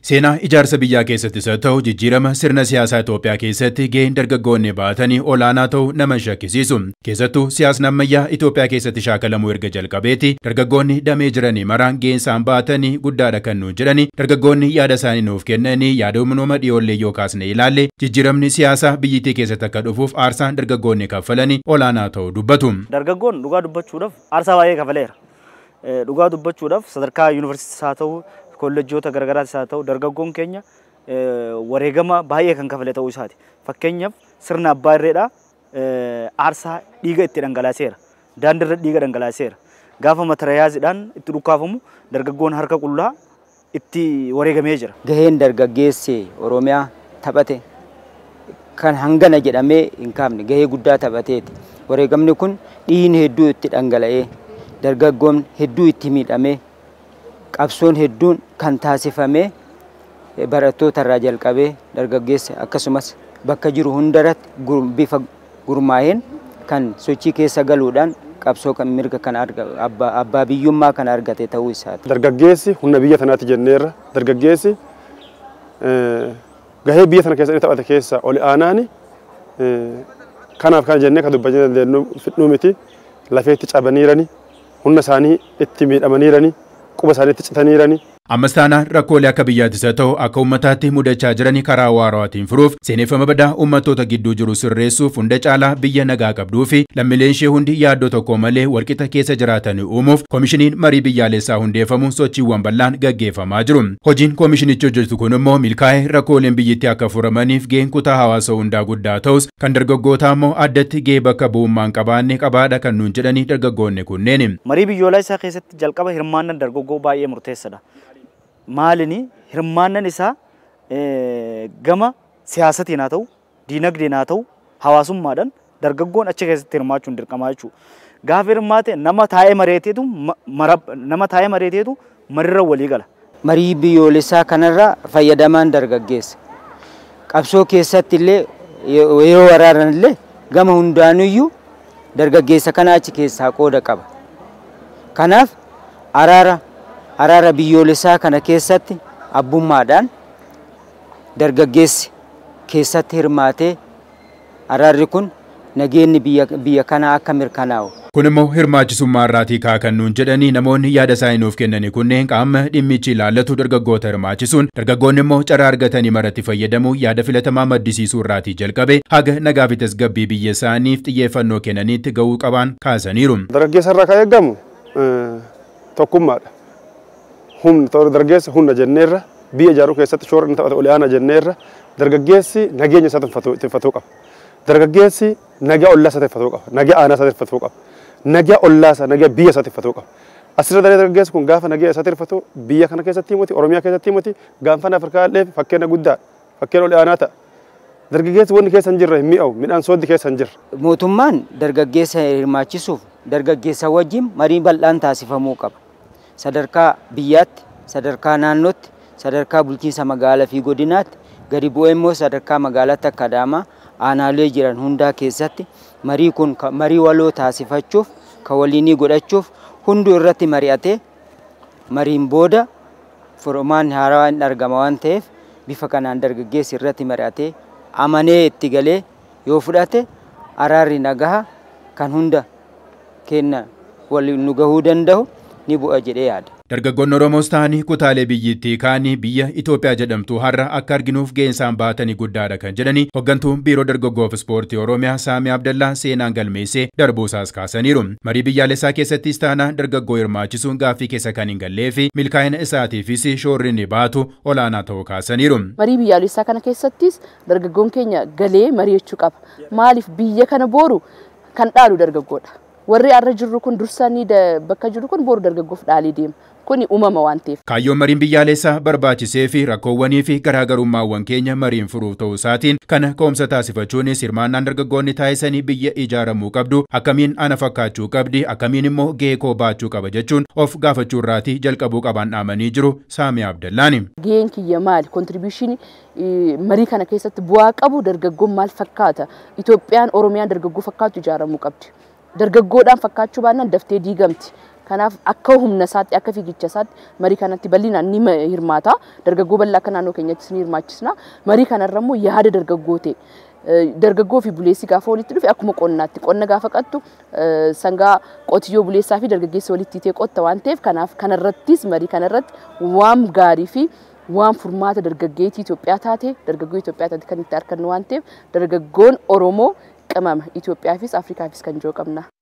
Seenaa ijaarsa biyyaa keessattis haa ta'u jijjiirama sirna siyaasaa Itoophiyaa keessatti gaheen dargaggoonni baatanii olaanaa ta'uu nama shakkisiisu. Keessattuu siyaasni ammayyaa Itoophiyaa keessatti shaakalamuu erga jalqabeeti dargaggoonni damee jiranii maraan gaheen isaan baatanii guddaadha kan nuun jedhani dargaggoonni yaada isaanii nuuf kennanii yaada uumama dhiyoollee yoo kaasne ilaalle jijjiiramni siyaasaa biyyittii keessatti akka dhufuuf aarsaan dargaggoonni kaffalanii olaanaa ta'uu dubbatu. Dargaggoon dhugaa dubbachuudhaaf aarsaa baay'ee kaffaleera. Dhugaa dubbachuudhaaf sadarkaa yuunivarsiitii haa ta'u kolleejjoota garagaraas haa ta'u dargaggoon keenya wareegama baay'ee kan kafale ta'uu isaati. Fakkeenyaaf sirna abbaa irreedhaa aarsaa dhiiga itti dhangalaaseera. Daandiirra dhiiga dhangalaaseera. Gaafa matariyaaziidhaan itti dhukaafamu dargaggoon harka qullaa itti wareegamee jira. Gaheen dargaggeessi Oromiyaa taphate kan hangana jedhamee hin kaafne gahee guddaa taphateeti. Wareegamni kun dhiigni hedduu itti dhangala'ee dargaggoon hedduu itti miidhamee qabsoon hedduun kan taasifame barattoota irraa jalqabee dargaggeessi akkasumas bakka jiru hundarratti bifa gurmaa'een kan sochii keessa galuudhaan qabsoo kan mirga kan abbaa biyyummaa kan argate ta'uu isaati. Dargaggeessi humna biyya tanaatti jenneerra dargaggeessi gahee biyya tana keessatti taphate keessa ol aanaani kanaaf kan jennee kan dubbachuu dandeenyu fidhuu miti lafeetti cabaniirani humna isaanii itti miidhamaniirani quba isaanii itti citaniirani. Ammas taanaan rakkoolee akka biyyaattis haa ta'u akka uummataatti mudachaa jiranii karaa waaraatiin furuuf seeneffama badaa uummattoota gidduu jiru sirreessuuf hunda caalaa biyya nagaa qabduu fi lammiileen ishee hundi yaaddoo tokko malee walqixa keessa jiraatan uumuuf koomishiniin marii biyyaalessaa hundeeffamuun sochiiwwan bal'aan gaggeeffamaa jiru. Hojiin koomishinichi hojjetu kun immoo milkaa'ee rakkooleen biyyattii akka furamaniif gaheen kutaa hawaasa hundaa guddaa ta'us kan dargaggootaa immoo addatti gahee bakka bu'ummaan qabaanne qabaadha kan nuun jedhanii dargaggoonni kunneen. Marii biyyoolessaa keessatti jalqaba hirmaannaan dargaggoo baay'ee murteessaadha. Maalini hirmaannan isaa gama siyaasatiin haa ta'u diinagdeen haa ta'u hawaasummaadhaan dargaggoon achi keessatti hirmaachuun dirqamaa jechuudha. Gaafa hirmaate nama taa'ee mareeteetu marirra walii gala. Marii biyyoolessaa kanarraa fayyadamaan dargaggeessa. Qabsoo keessatti illee yoo waraaran illee gama hundaanuyyuu dargaggeessa kana achi keessaa qooda qaba. Kanaaf araara biyyoolessaa kana keessatti abbummaadhaan dargaggeessi keessatti hirmaatee araarri kun nageenyi biyya kanaa akka mirkanaa'u. Kun immoo hirmaachisummaa irraatii kaakan nuun jedhanii namoonni yaada isaanii nuuf kennanii kunneen qaama dhimmichi ilaallatu dargaggoota hirmaachisuun dargaggoonni immoo carraa argatanii maratti fayyadamuu yaada filatamaa maddisiisuu irraatii jalqabe haga nagaa fi tasgabbii biyya isaaniif xiyyeeffannoo kennaniitti gahuu qaban kaasaniiru. Dargaggeessa irraa kan eegamu tokkummaadha. Dargaggeessi humna jenneerra biyya ijaaruu keessatti shoora inni taphate olaanaa jenneerra dargaggeessi nageenya isaa tiffatuu qaba. Dargaggeessi nagaa ollaa isaa tiffatuu qaba. Nagaa aanaa isaa tiffatuu qaba. Nagaa ollaa isaa nagaa biyya isaa tiffatuu qaba. Asirra dargaggeessi kun gaafa nagaa isaa tiffatu biyya kana keessatti himati Oromiyaa keessatti himati gaanfaan Afrikaa illee fakkeenya guddaa fakkeenya olaanaa ta'a. Dargaggeessi wanni keessa hin jirre hin mi'aawu midhaan sooddi keessa hin jirre. Mootummaan dargaggeessa hirmaachisuuf dargaggeessa wajjin marii bal'aan taasifamuu qaba. Sadarkaa biyyaatti, sadarkaa naannootti, sadarkaa bulchiinsa magaalaa fi godinaatti, gadi bu'ee immoo sadarkaa magaalaatti akka Adaamaa aanaalee jiran hundaa keessatti marii kun marii waloo taasifachuuf, kan waliinii godhachuuf hunduu irratti mari'atee mariin booda furmaanni haaraa hin argama waan ta'eef bifa kanaan dargaggeessi irratti mari'atee amanee itti galee yoo fudhate araarri nagaa kan hunda kenna waliin nu gahuu danda'u ni bu'a jedhee yaada. Dargaggoonni Oromoos ta'anii kutaalee biyyattii kaanii biyya Itoophiyaa jedhamtu har'a akka arginuuf gaheen isaan baatanii guddaadha kan jedhani hoggantuun biiroo dargaggoof ispoortii Oromiyaa Saamii Abdallaa seenaan galmeessee darbuusaas kaasaniiru. Marii biyyaalessaa keessattis taana dargaggoo hirmaachisuun gaaffii keessa kan hin gallee fi milkaa'ina isaatiifis shoorri inni baatu olaanaa ta'uu kaasaniiru. Marii biyyaalessaa kana keessattis dargaggoon keenya galee mari'achuu qaba. Maaliif biyya kana booru kan dhaalu dargaggoodha. Warri arra jirru kun dursanii bakka jiru kun boru dargaggoof dhaalii deema. Kuni uumama waan ta'eef. Kaayyoon mariin biyyaalessaa barbaachisee fi rakkoowwanii fi garaagarummaawwan keenya mariin furuuf ta'uu isaatiin kana ka'umsa taasifachuunis hirmaannaan dargaggoonni taasisanii biyya ijaaramuu qabdu akkamiin ana fakkaachuu qabdi akkamiin immoo gahee koo baachuu qaba jechuun of gaafachuu irraatii jalqabuu qaban dhaamanii jiru Saamii Abdallaani. Gaheen kiyya maali? Kontribiishinii marii kana keessatti bu'aa qabu dargaggoon maal fakkaata? Itoophiyaan Oromiyaan dargaggoo fakkaatu ijaaramuu qabdi. Dargaggoodhaan fakkaachuu baannaan daftee diigamti. Kanaaf akka humna isaatti akka fiigicha isaatti marii kanatti bal'inaan ni hirmaata. Dargaggoo bal'aa akka naannoo keenyattis ni hirmaachisna. Marii kanarra immoo yaada dargaggoo ta'e dargaggoo fi buleessi gaafa walitti dhufe akkuma qonnaatti qonna gaafa qattu sangaa qotiyyoo buleessaa fi dargaggeessa walitti ta'e qotta waan ta'eef kanaaf kanarrattis marii kanarratti waan gaarii fi waan furmaata dargaggeetii Itoophiyaa taate dargaggoo Itoophiyaa taate kan itti argannu waan ta'eef dargaggoon Oromoo qimama Itoophiyaafis Afrikaafis kan jiru qabna.